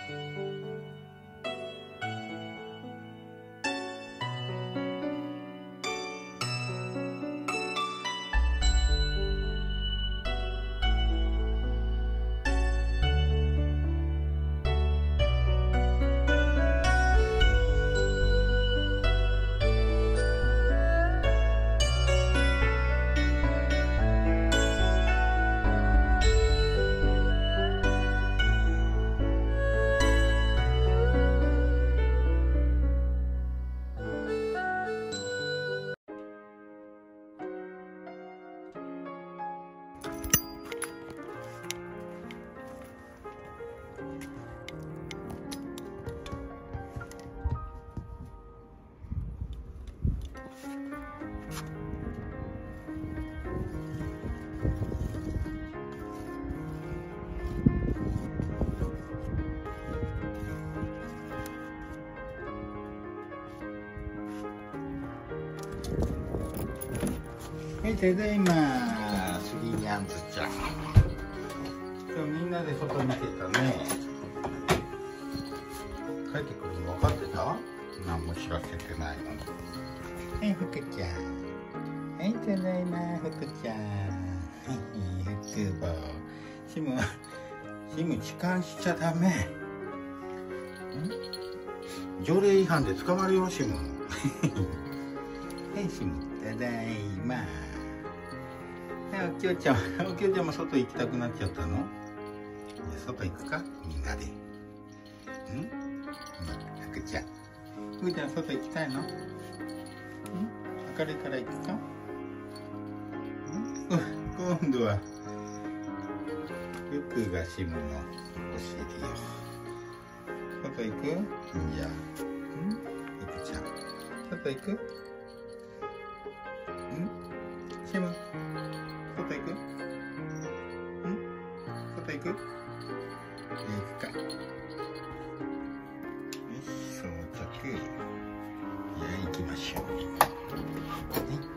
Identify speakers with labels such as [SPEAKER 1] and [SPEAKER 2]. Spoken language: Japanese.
[SPEAKER 1] はい、ただいま、スリーニャンズちゃん。今日みんなで外見てたね。帰ってくるの分かってた？何も知らせてないのに。はい、福ちゃん。はい、ただいま、福ちゃん。はい、福坊。シム痴漢しちゃダメ。条例違反で捕まるよ、シム。はい、シム、ただいま。おきょうちゃんも外行きたくなっちゃったの？じゃあ外行くか、みんなで。福ちゃん。福ちゃん外行きたいの？明るいから行くか？今度は福がシムのお尻よ。外行く？じゃあ、福ちゃん。外行く？シム。外行く？外行く？行くか。よし、装着。じゃあ行きましょう。はい。